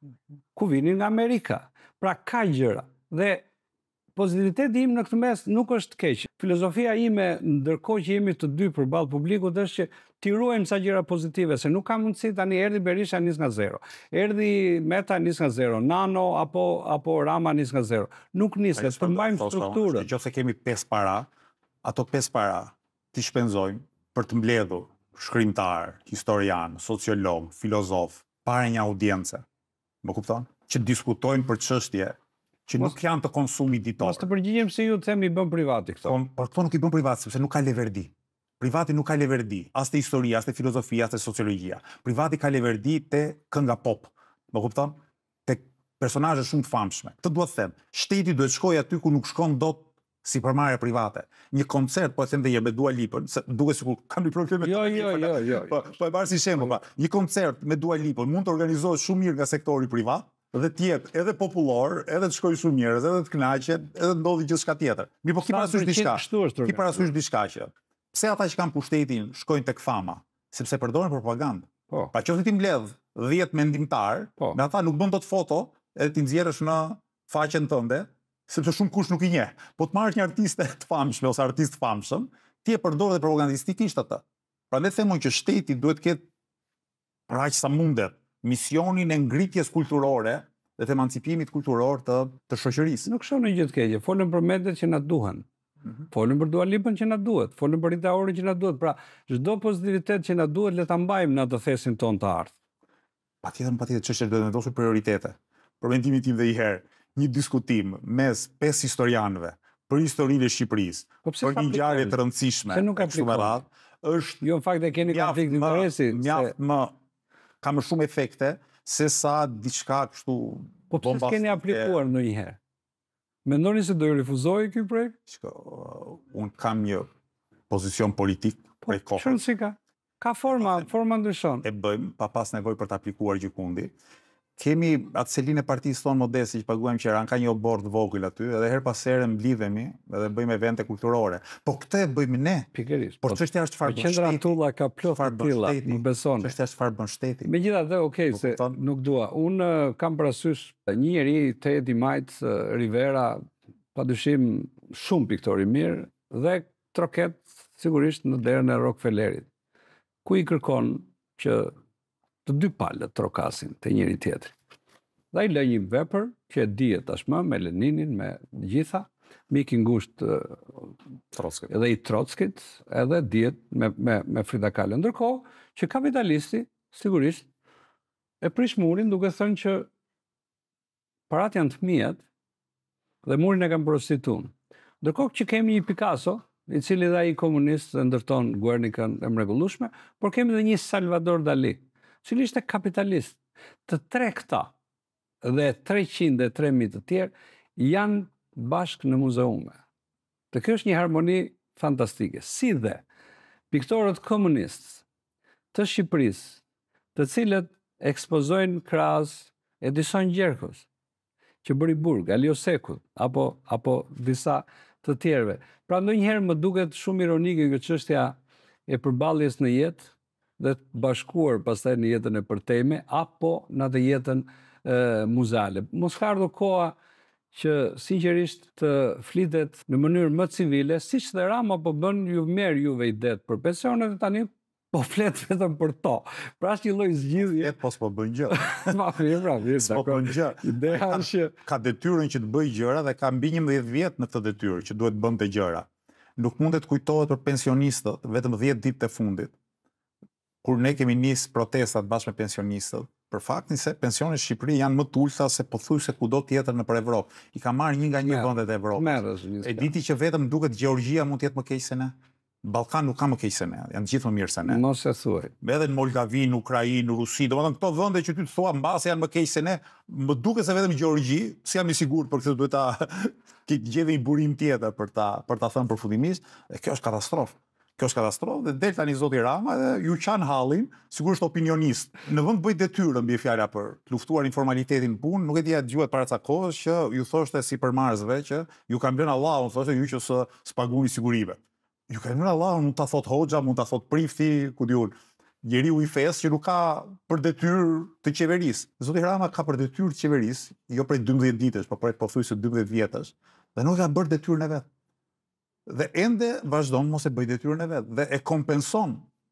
ku vinin nga Amerika. Pra ka gjëra. Dhe pozitiviteti im në këtë mes nuk është keq. Filozofia ime, ndërkohë që jemi të dy përballë publikut, është që t'i ruajmë sa gjëra pozitive, se nuk ka mundësi tani erdhi Berisha nis nga zero. Erdhi Meta nis nga zero, Nano apo Rama nis nga zero. Nuk niset, të mbajmë strukturën. Nëse kemi 5 para, ato 5 para t'i shpenzojmë për të mbledhur shkrimtar, historian, sociolog, filozof, para një audience. Më kupton? Që diskutojnë për çështje që nuk janë të konsumit ditor. Mos të përgjigjem se ju themi bën privati këto. Por këto nuk i bën privat, sepse nuk ka leverdi. Privati nuk ka leverdi, as te historia, as te filozofia, as te sociologjia. Privati ka leverdi te kënga pop. Më kupton? Te personazhe shumë të famshme. Këtë duhet të them. Shteti duhet shkojë aty ku nuk shkon dot si përmarrje private. Një koncert, po e them dhe me Dua Lipën, se duket sikur kam një problem me Jo. Po e marr si shembull, pa. Një koncert me Dua Lipën mund të organizohet shumë mirë nga sektori privat dhe të jetë edhe popullor, edhe të shkojë shumë njerëz, edhe të kënaqet, edhe të ndodhi gjithçka tjetër. Mirë, po ki parasysh diçka. Ki parasysh diçka që pse ata që kanë pushtetin shkojnë tek fama? Sepse përdoren propagandë. Po. Pra qoftë ti mbledh 10 mendimtar, me ata nuk bën dot foto, edhe ti nxjerrësh në faqen tënde, sepse shumë kush nuk i njeh. Po të marrësh një artiste të famshëm ose artist të famshëm, ti e përdor dhe propagandistikisht atë. Prandaj themon që shteti duhet të ketë për aq sa mundet misionin e ngritjes kulturore dhe të emancipimit kulturor të shoqërisë. Nuk shoh në gjë të keqe. Folën për mendet që na duhen. Folën për Dua Lipën që na duhet, folën për Rita Ori që na duhet. Pra, çdo pozitivitet që na duhet le ta mbajmë në atë thesin ton të art. Patjetër çështja duhet të vendosur prioritete. Për mendimin tim dhe i herë, një diskutim mes 5 historianëve për historinë e Shqipërisë, për një ngjarje të rëndësishme, shumë e radhë, është jo në fakt e keni konflikt interesi, mjaft më ka më shumë efekte se sa diçka kështu po pse s'keni aplikuar ndonjëherë? Mendoni se do ju rifuzoj ky projekt? Unë kam një pozicion politik prej kohës. Çfarë si ka? Ka forma ndryshon. E bëjmë pa pas nevojë për të aplikuar gjykundi. Kemi atë selinë e partisë tonë modeste që paguajmë qeran, ka një obor të vogël aty, edhe her pas here mblidhemi edhe bëjmë evente kulturore. Po këtë e bëjmë ne. Pikërisht. Por çështja është çfarë bën shteti. Qendra Tulla ka plot të tilla, më beson. Çështja është çfarë bën shteti. Megjithatë, okay, se nuk dua. Unë kam parasysh një njeri Teddy Majt Rivera, padyshim shumë piktor i mirë dhe troket sigurisht në derën e Rockefellerit. Ku i kërkon që të dy palët trokasin te njëri tjetri. Dhe ai lë një vepër që e dihet tashmë me Leninin, me gjitha, mik i ngushtë Trockit. Edhe i Trockit, edhe dihet me Frida Kahlo. Ndërkohë që kapitalisti sigurisht e prish murin duke thënë që parat janë të mijat dhe murin e kanë prostitun. Ndërkohë që kemi një Picasso, i cili dhe ai komunist dhe ndërton Guernicën e mrekullueshme, por kemi dhe një Salvador Dali, cili ishte kapitalist. Të tre këta dhe 303.000 të tjerë janë bashkë në muzeume. Dhe kjo është një harmoni fantastike. Si dhe piktorët komunistë të Shqipërisë, të cilët ekspozojnë krahas Edison Gjerkos, që bëri burg, Alio Sekut, apo disa të tjerëve. Pra ndonjëherë më duket shumë ironike kjo çështja e përballjes në jetë dhe të bashkuar pastaj në jetën e përtejme apo në atë jetën muzeale. Mos ka ardhur koha që sinqerisht të flitet në mënyrë më civile, siç dhe Rama po bën ju merr juve idet për pensionet dhe tani po flet vetëm për to. Pra është një lloj zgjidhje. Po bën gjë. Mirë, po bën gjë. Ideja është që ka detyrën që të bëjë gjëra dhe ka mbi 11 vjet në këtë detyrë që duhet bënte gjëra. Nuk mundet të kujtohet për pensionistët vetëm 10 ditë të fundit, kur ne kemi nis protestat bashkë me pensionistët, për faktin se pensionet në Shqipëri janë më të ulta se pothuajse kudo tjetër nëpër Evropë. I ka marrë një nga një vendet e Evropës. E diti që vetëm duket Gjeorgjia mund të jetë më keq se ne? Ballkan nuk ka më keq se ne, janë gjithë më mirë se ne. Mos e thuaj. Edhe në Moldavi, në Ukrainë, në Rusi, domethënë këto vende që ty të thua mbase janë më keq se ne, më duket se vetëm Gjeorgji, s'jam i sigurt për këtë duhet ta gjej një burim tjetër për ta thënë përfundimisht, e kjo është katastrofë. Kjo është katastrofë dhe del tani zoti Rama dhe ju qan hallin, sigurisht opinionist. Në vend bëj detyrën mbi fjala për të luftuar informalitetin në punë, nuk e di a dëgjuat para ca kohës që ju thoshte sipërmarrësve që ju kanë bën Allahu, thoshte ju që s'paguni sigurive. Ju kanë bën Allahu, mund ta thot Hoxha, mund ta thot Prifti, ku diun, njeriu i fesë që nuk ka për detyrë të qeverisë. Zoti Rama ka për detyrë të qeverisë, jo prej 12 ditësh, por prej pothuajse 12 vjetësh, dhe nuk ka bërë detyrën e vet. Dhe ende vazhdon mos e bëj detyrën e vet dhe e kompenson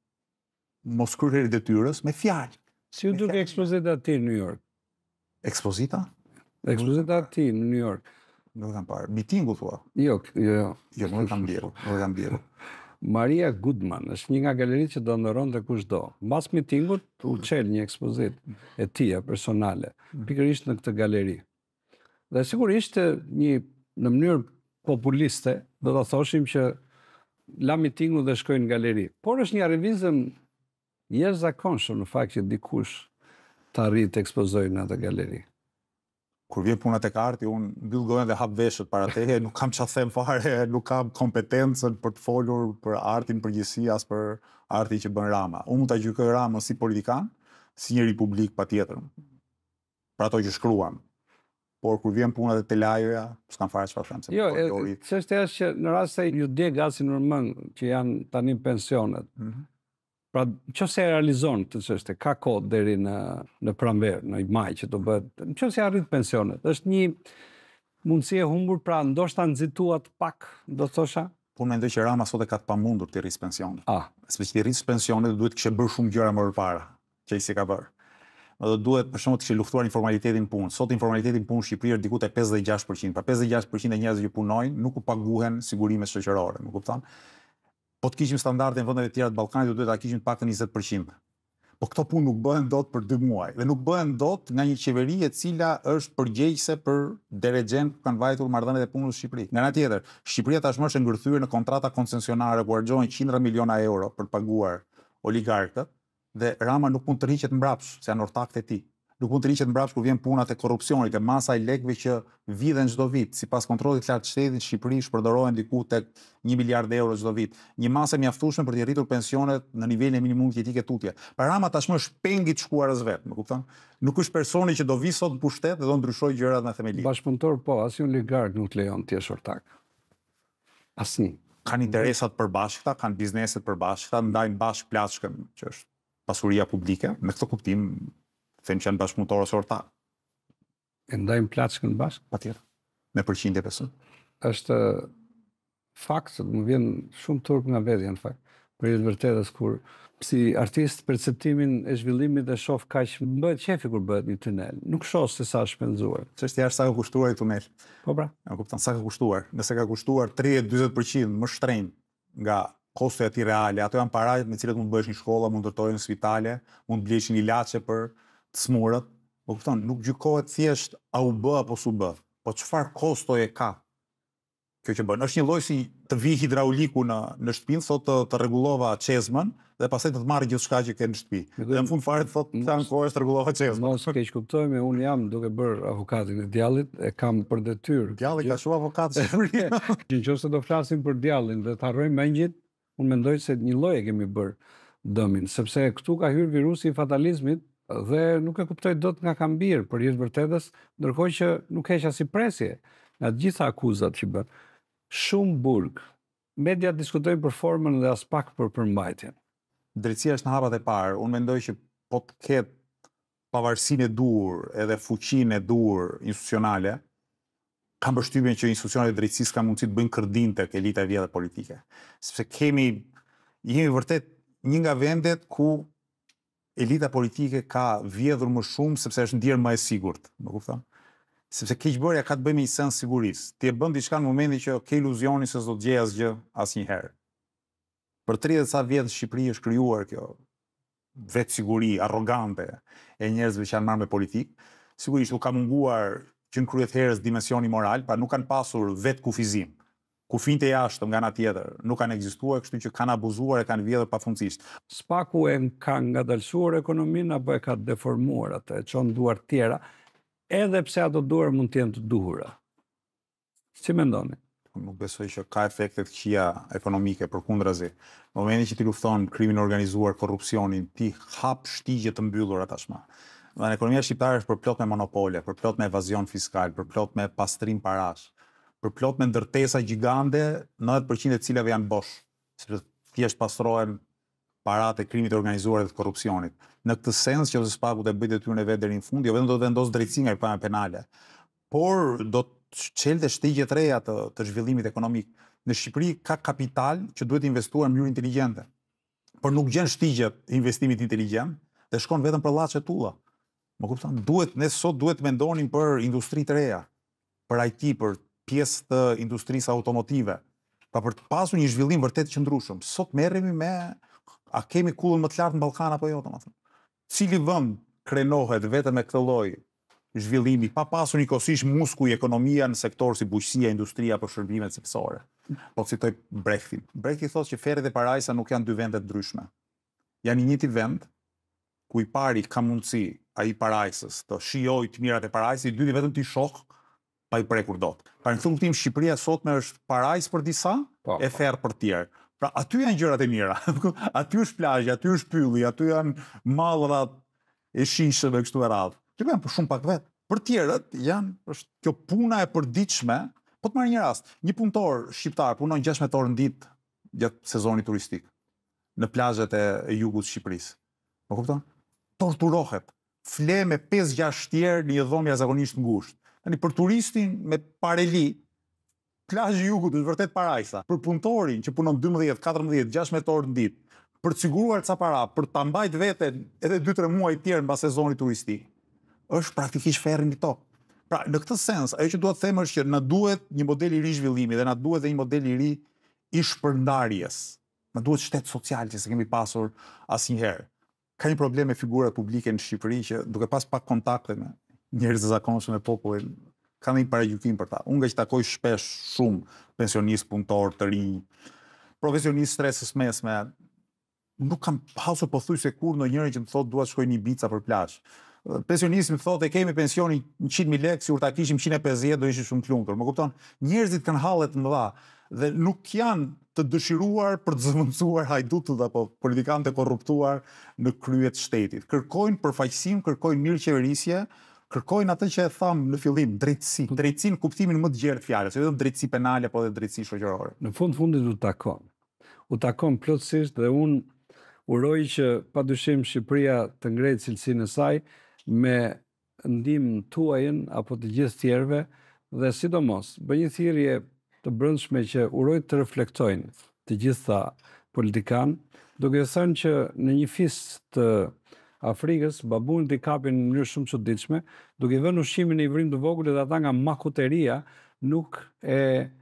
mos kryerjen e detyrës me fjalë. Si u duke ekspozita ti në New York? Ekspozita? Ekspozita ti në New York. Nuk e kam parë. Mitingu thua? Jo. Jo, nuk e kam ndjekur. Maria Goodman është një nga galeritë që do ndërronte kushdo. Mbas mitingut u çel një ekspozitë e tija personale, pikërisht në këtë galeri. Dhe sigurisht në mënyrë populiste, do të thoshim që la mitingu dhe shkojnë në galeri. Por është një arrivizëm jashtëzakonshëm në fakt që dikush të arrit të ekspozojë në atë galeri. Kur vjen puna tek arti, unë mbyll gojen dhe hap veshët para teje, nuk kam çfarë them fare, nuk kam kompetencën për të folur për artin përgjithësi as për artin që bën Rama. Unë mund ta gjykoj Ramën si politikan, si një republik patjetër. Për ato që shkruan. Por kur vjen puna te Telajoja, s'kam fare çfarë them. Jo, çështja është që në rast se ju dje gazi Nurmën që janë tani pensionet. Pra, nëse e realizon këtë çështje, ka kohë deri në pranverë, në maj që do bëhet. Nëse arrit pensionet, është një mundësi e humbur, pra ndoshta nxituat pak, do thosha. Unë mendoj që Rama sot e ka të pamundur të rrisë pensionet. Sepse që të rrisë pensionet duhet kishte bërë shumë gjëra më përpara, që ai s'e ka bërë. Dhe duhet për shembull të kishte luftuar informalitetin punë. Sot informalitetin punë në Shqipëri është diku te 56%. Pra 56% e njerëzve që punojnë nuk u paguhen sigurime shoqërore, më kupton? Po të kishim standarde në vendet e tjera të Ballkanit, do duhet ta kishim paktën 20%. Po këto punë nuk bëhen dot për 2 muaj dhe nuk bëhen dot nga një qeveri e cila është përgjegjëse për derexhen ku kanë vajtur marrëdhëniet e punës në Shqipëri. Nga ana tjetër, Shqipëria tashmë është ngërthyer në kontrata koncesionare ku harxhohen qindra miliona euro për të paguar oligarkët. Dhe Rama nuk mund të rriqet mbrapsht, se janë ortakët e tij. Nuk mund të rriqet mbrapsht kur vjen puna te korrupsioni, te masa e lekëve që vidhen çdo vit. Sipas kontrollit të lartë të shtetit, në Shqipëri shpërdoren diku tek 1 miliard euro çdo vit. Një masë e mjaftueshme për të rritur pensionet në nivelin e minimumit jetike tutje. Pra Rama tashmë është pengi i shkuarës vet, më kupton? Nuk është personi që do vi sot në pushtet dhe do ndryshojë gjërat në themeli. Bashkëpunëtor po, asnjë oligark nuk lejon të jesh ortak. Asnjë. Kanë interesat përbashkëta, kanë bizneset përbashkëta, ndajnë bashkë plaçkën, që është pasuria publike, me këtë kuptim them që janë bashkëpunëtorë ose ortak. E ndajmë plaçkën bashkë? Patjetër. Me përqindje besoj. Është fakt, më vjen shumë turp nga vetja në fakt. Për të vërtetës kur si artist perceptimin e zhvillimit e shoh kaq bëhet qefi kur bëhet një tunel. Nuk shoh se sa është shpenzuar. Çështja është sa ka kushtuar ai tunel. Po pra. E kupton sa ka kushtuar. Nëse ka kushtuar 30-40% më shtrenjtë nga kosto e ati reale, ato janë parajet me cilët mund të bëhesh një shkolla, mund të ndërtojnë spitale, mund të blesh një ilaçe për të smurët. Po kupton, nuk gjykohet thjesht a u bë apo s'u bë, po çfarë kostoje ka kjo që bën. Është një lloj si të vi hidrauliku në shtëpinë, thotë të rregullova çezmën dhe pastaj të marrë gjithçka që ke në shtëpi. Dhe në fund fare thotë ta ankohesh të rregullova çezmën. Mos keq kuptojmë, unë jam duke bërë avokatin e djallit, e kam për detyrë. Djalli ka shumë avokatë Shqipëria. Nëse do flasim për djallin dhe të harrojmë mengjit, unë mendoj se një lloj e kemi bërë dëmin, sepse këtu ka hyrë virusi i fatalizmit dhe nuk e kuptoj dot nga ka mbir për jetë vërtetës, ndërkohë që nuk heq as i presje nga të gjitha akuzat që bën. Shumë burg. Media diskutojnë për formën dhe as pak për përmbajtjen. Drejtësia është në hapat e parë. Unë mendoj që po të ketë pavarësinë e duhur edhe fuqinë e duhur institucionale, kam përshtypjen që institucionet e drejtësisë kanë mundësi të bëjnë kërdin tek elita e vjetër politike. Sepse jemi vërtet një nga vendet ku elita politike ka vjedhur më shumë sepse është ndjerë më e sigurt, më kupton? Sepse keqbërja ka të bëjë me një sens sigurisë. Ti e bën diçka në momentin që ke iluzionin se s'do të gjej asgjë asnjëherë. Për 30 sa vjet në Shqipëri është krijuar kjo vetë siguri arrogante e njerëzve që janë marrë me politikë. Sigurisht u ka munguar që në kryet herës dimensioni moral, pra nuk kanë pasur vetë kufizim. kufijtë e jashtëm nga ana tjetër nuk kanë ekzistuar, kështu që kanë abuzuar e kanë vjedhur pafundësisht. Spaku e ka ngadalësuar ekonominë apo e ka deformuar atë, e çon duar tjera, edhe pse ato duar mund të jenë të duhura. Si mendoni? Nuk besoj që ka efekte të këqija ekonomike, përkundrazi. Në momentin që ti lufton krimin organizuar, korrupsionin, ti hap shtigje të mbyllura tashmë. Dhe ekonomia shqiptare është përplot me monopole, përplot me evazion fiskal, përplot me pastrim parash, përplot me ndërtesa gjigande, 90% e cilave janë bosh, sepse thjesht pastrohen paratë e krimit të organizuar dhe të korrupsionit. Në këtë sens që Spaku të bëjë detyrën e vet deri në fund, jo vetëm do të vendosë drejtësi nga përma penale, por do të çelte shtigje të reja të zhvillimit ekonomik. Në Shqipëri ka kapital që duhet investuar në mënyrë inteligjente, por nuk gjen shtigjet e investimit inteligjent dhe shkon vetëm për llaçe tulla. Më kupton? Ne sot duhet të mendonim për industri të reja, për IT, për pjesë të industrisë automotive, pra për të pasur një zhvillim vërtet të qëndrueshëm. Sot merremi me a kemi kullën më të lartë në Ballkan apo jo, domethënë. Cili vend krenohet vetëm me këtë lloj zhvillimi, pa pasur njëkohësisht muskuj ekonomia në sektor si bujqësia, industria apo shërbimet cilësore. Po citoj Brechtin. Brechti thotë që Ferri dhe Parajsa nuk janë dy vende të ndryshme. Janë një njëjti vend, ku i pari ka mundësi ai Parajsës të shijojë të mirat e Parajsës, i dyti vetëm të shoh pa i prekur dot. Pra në këtë kuptim Shqipëria sotme është Parajsë për disa, e Ferr për tjerë. Pra aty janë gjërat e mira. Aty është plazhi, aty është pylli, aty janë mallrat e shishëve kështu e radhë. Që janë për shumë pak vetë. Për tjerët është kjo puna e përditshme. Po të marrë një rast, një punëtor shqiptar punon 16 orë në ditë gjatë sezonit turistik në plazhet e jugut të Shqipërisë. Po kupton? Torturohet. Fle me 5-6 tjerë në një dhomë jashtëzakonisht ngushtë. Tani për turistin me pareli, plazhi i jugut është vërtet Parajsa. Për punëtorin që punon 12, 14, 16 orë në ditë, për të siguruar ca para, për ta mbajt veten edhe 2-3 muaj të tjerë mbas sezonit turistik, është praktikisht Ferri në tokë. Pra, në këtë sens, ajo që duhet të them është që na duhet një model i ri zhvillimi dhe na duhet edhe një model i ri i shpërndarjes. Na duhet shtet social që s'kemi pasur asnjëherë. Ka një problem me figurat publike në Shqipëri që duke pas pak kontakte me njerëz të zakonshëm me popullin, kanë një paragjykim për ta. Unë nga që takoj shpesh shumë pensionistë, punëtor të rinj, profesionistë stresës mesme, nuk kam pasur pothuajse kur ndonjërin që më thotë dua të shkoj në Ibiza për plazh. Pensionisti më thotë e kemi pensionin 100.000 lekë, si kur ta kishim 150 do ishim shumë të lumtur. Më kupton? Njerëzit kanë halle të mëdha dhe nuk janë të dëshiruar për të zëvendësuar hajdutët apo politikanë të korruptuar në krye të shtetit. Kërkojnë përfaqësim, kërkojnë mirëqeverisje, kërkojnë atë që e tham në fillim, drejtësi. Drejtësi në kuptimin më të gjerë të fjalës, jo vetëm drejtësi penale apo edhe drejtësi shoqërore. Në fundit u takon. U takon plotësisht dhe unë uroj që padyshim Shqipëria të ngrejë cilësinë e saj me ndihmën tuajën apo të gjithë tjerëve dhe sidomos bëj një thirrje të brendshme që uroj të reflektojnë të gjitha politikanë, duke thënë që në një fis të Afrikës babunët i kapin në mënyrë shumë çuditshme, duke vënë ushqimin në i vrim të vogël dhe ata nga makuteria nuk e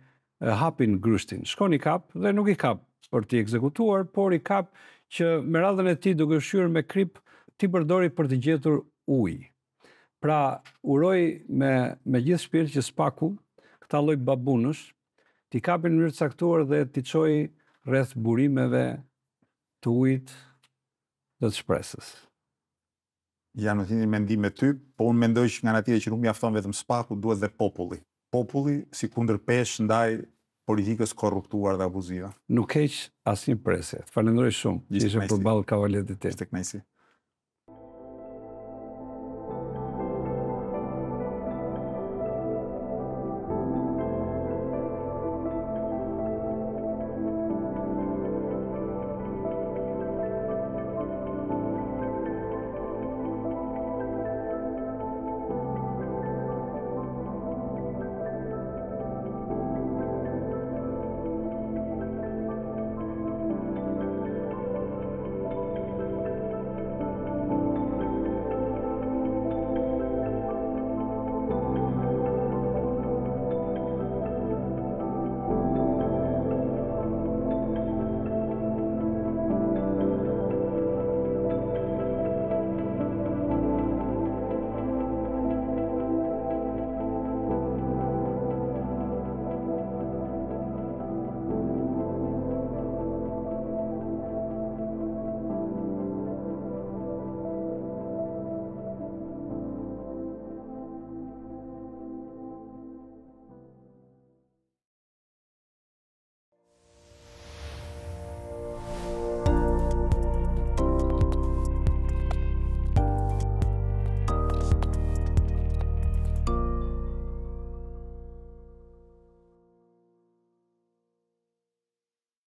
hapin gryshtin. Shkon i kap dhe nuk i kap për t'i ekzekutuar, por i kap që me radhën e tij duke shyer me krip ti përdori për të gjetur ujë. Pra uroj me gjithë shpirt që Spaku, këta lloj babunësh, t'i kapin në mënyrë të caktuar dhe t'i çojë rreth burimeve të ujit dhe të shpresës. Janë në të njëjtin mendim me ty, po unë mendoj që nga ana tjetër që nuk mjafton vetëm Spaku, duhet dhe populli. Populli si kundërpesh ndaj politikës korruptuar dhe abuzive. Nuk keq asnjë presje. Falenderoj shumë. Ishe përballë kavaletit tim. Ishte kënaqësi.